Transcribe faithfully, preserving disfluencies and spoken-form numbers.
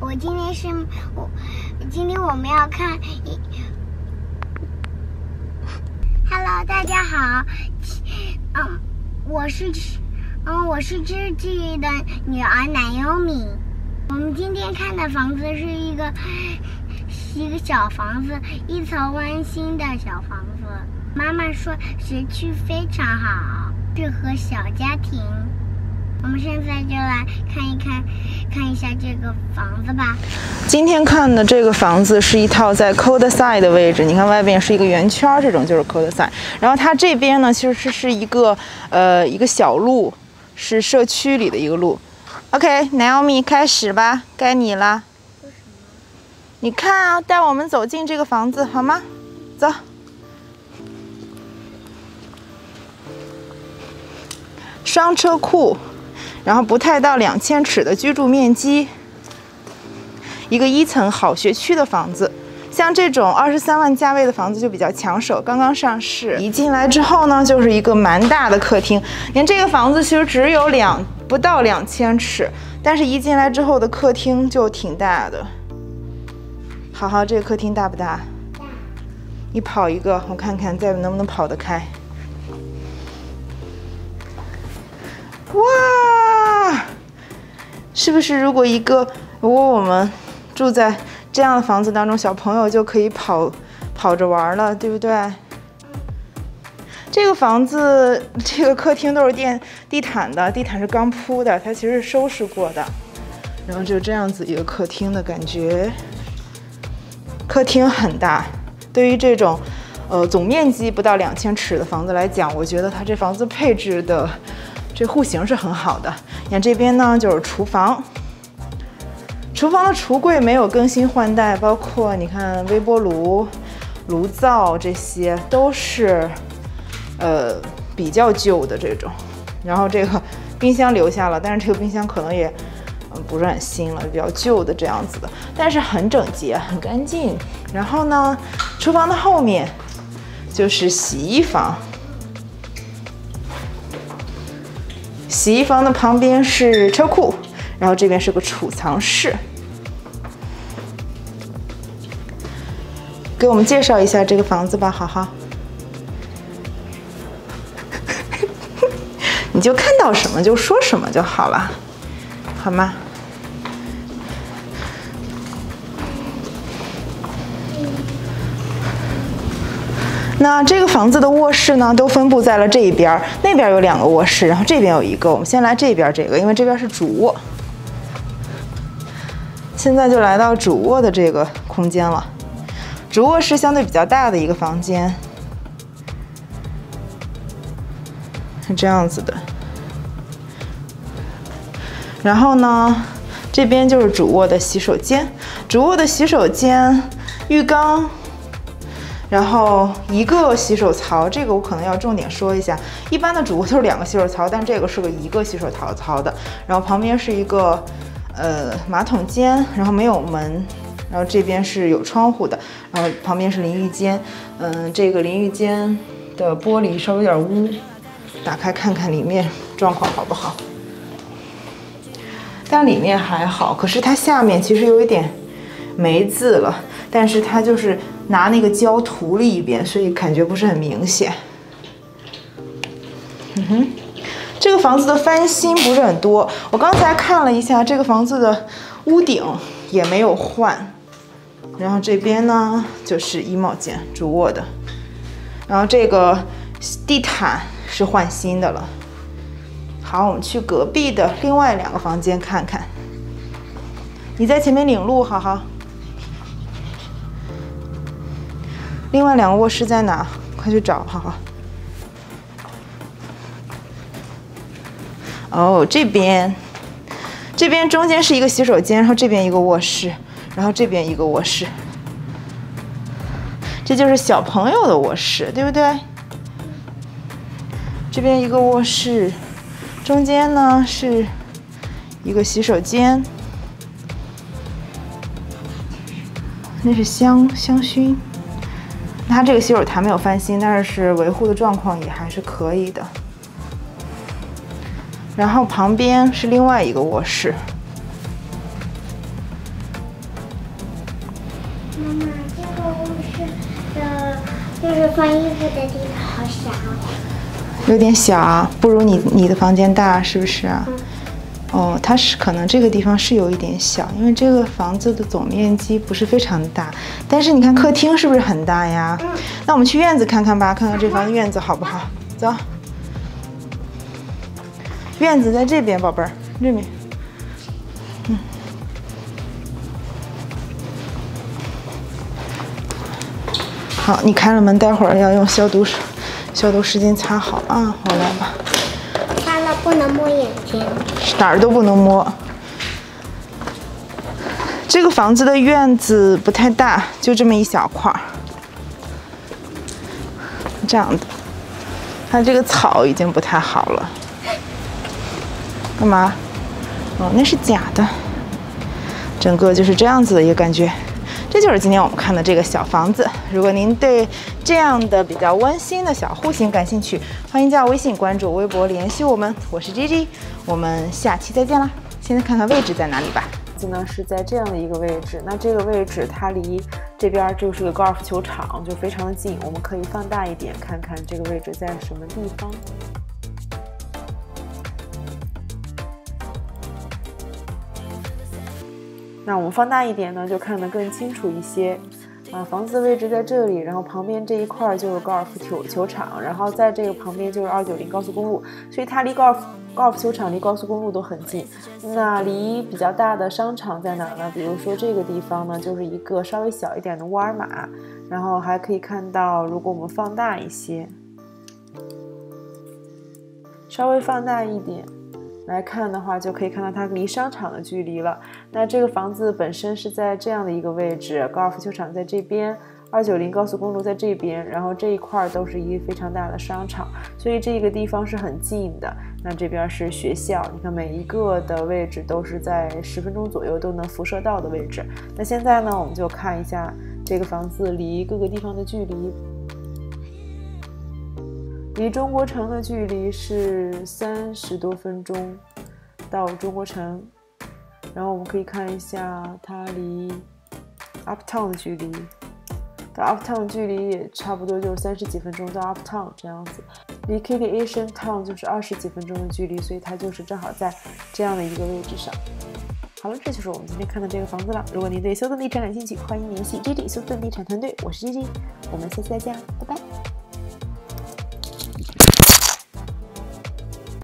我今天是我今天我们要看一 ，Hello， 大家好，嗯，我是嗯我是知记的女儿南优米。我们今天看的房子是一个是一个小房子，一层温馨的小房子。妈妈说学区非常好，适合小家庭。我们现在就来看一看，看一下这个房子吧。 今天看的这个房子是一套在 cul-de-sac 的位置，你看外边是一个圆圈，这种就是 cul-de-sac。然后它这边呢，其实是一个呃一个小路，是社区里的一个路。OK，Naomi， 开始吧，该你了。你看啊，带我们走进这个房子好吗？走。双车库。然后不太到两千尺的居住面积，一个一层好学区的房子，像这种二十三万价位的房子就比较抢手，刚刚上市。一进来之后呢，就是一个蛮大的客厅。你看这个房子其实只有两不到两千尺，但是一进来之后的客厅就挺大的。好好，这个客厅大不大？大。你跑一个，我看看再能不能跑得开。哇，是不是如果一个如果我们住在这样的房子当中，小朋友就可以跑跑着玩了，对不对？这个房子这个客厅都是电地毯的，地毯是刚铺的，它其实是收拾过的。然后就这样子一个客厅的感觉，客厅很大，对于这种呃总面积不到两千尺的房子来讲，我觉得它这房子配置的。这户型是很好的，你看这边呢就是厨房，厨房的橱柜没有更新换代，包括你看微波炉、炉灶这些都是呃比较旧的这种，然后这个冰箱留下了，但是这个冰箱可能也嗯不是很新了，比较旧的这样子的，但是很整洁、很干净。然后呢，厨房的后面就是洗衣房。洗衣房的旁边是车库，然后这边是个储藏室。给我们介绍一下这个房子吧，好好。你就看到什么就说什么就好了，好吗？那这个房子的卧室呢，都分布在了这一边，那边有两个卧室，然后这边有一个。我们先来这边这个，因为这边是主卧。现在就来到主卧的这个空间了。主卧是相对比较大的一个房间，是这样子的。然后呢，这边就是主卧的洗手间。主卧的洗手间，浴缸。然后一个洗手槽，这个我可能要重点说一下。一般的主卧都是两个洗手槽，但这个是个一个洗手槽槽的。然后旁边是一个呃马桶间，然后没有门，然后这边是有窗户的，然后旁边是淋浴间。嗯、呃，这个淋浴间的玻璃稍微有点污，打开看看里面状况好不好？但里面还好，可是它下面其实有一点霉渍了，但是它就是拿那个胶涂了一遍，所以感觉不是很明显。嗯哼，这个房子的翻新不是很多，我刚才看了一下，这个房子的屋顶也没有换。然后这边呢就是衣帽间，主卧的。然后这个地毯是换新的了。好，我们去隔壁的另外两个房间看看。你在前面领路，好好。另外两个卧室在哪？快去找，好好。哦，这边，这边中间是一个洗手间，然后这边一个卧室，然后这边一个卧室。这就是小朋友的卧室，对不对？这边一个卧室，中间呢是一个洗手间，那是香香薰。它这个洗手台没有翻新，但是维护的状况也还是可以的。然后旁边是另外一个卧室， 妈妈，这个卧室的，就是放衣服的地方好小。 有点小，不如你你的房间大，是不是啊？ 嗯。 哦，它是可能这个地方是有一点小，因为这个房子的总面积不是非常大。但是你看客厅是不是很大呀？嗯。那我们去院子看看吧，看看这房子院子好不好？走。院子在这边，宝贝儿，这边。嗯。好，你开了门，待会儿要用消毒水。消毒湿巾擦好啊，回来吧。 擦了不能摸眼睛， 哪儿都不能摸。这个房子的院子不太大，就这么一小块儿，这样的。它这个草已经不太好了。干嘛？哦，那是假的。整个就是这样子的一个感觉。这就是今天我们看的这个小房子。如果您对这样的比较温馨的小户型感兴趣，欢迎加微信关注、微博联系我们。我是 Gigi， 我们下期再见啦！现在看看位置在哪里吧。呢是在这样的一个位置，那这个位置它离这边就是个高尔夫球场，就非常的近。我们可以放大一点，看看这个位置在什么地方。那我们放大一点呢，就看得更清楚一些。啊，房子的位置在这里，然后旁边这一块就是高尔夫球球场，然后在这个旁边就是二九零高速公路，所以它离高尔夫高尔夫球场离高速公路都很近。那离比较大的商场在哪呢？比如说这个地方呢，就是一个稍微小一点的沃尔玛，然后还可以看到，如果我们放大一些，稍微放大一点。来看的话，就可以看到它离商场的距离了。那这个房子本身是在这样的一个位置，高尔夫球场在这边，二九零高速公路在这边，然后这一块都是一个非常大的商场，所以这个地方是很近的。那这边是学校，你看每一个的位置都是在十分钟左右都能辐射到的位置。那现在呢，我们就看一下这个房子离各个地方的距离。离中国城的距离是三十多分钟到中国城，然后我们可以看一下它离 Uptown 的距离，到 Uptown 距离也差不多就是三十几分钟到 Uptown 这样子，离 Kitty Asian Town 就是二十几分钟的距离，所以它就是正好在这样的一个位置上。好了，这就是我们今天看的这个房子了。如果您对休顿地产感兴趣，欢迎联系 Gigi 休顿地产团队，我是 Gigi， 我们下期再见，拜拜。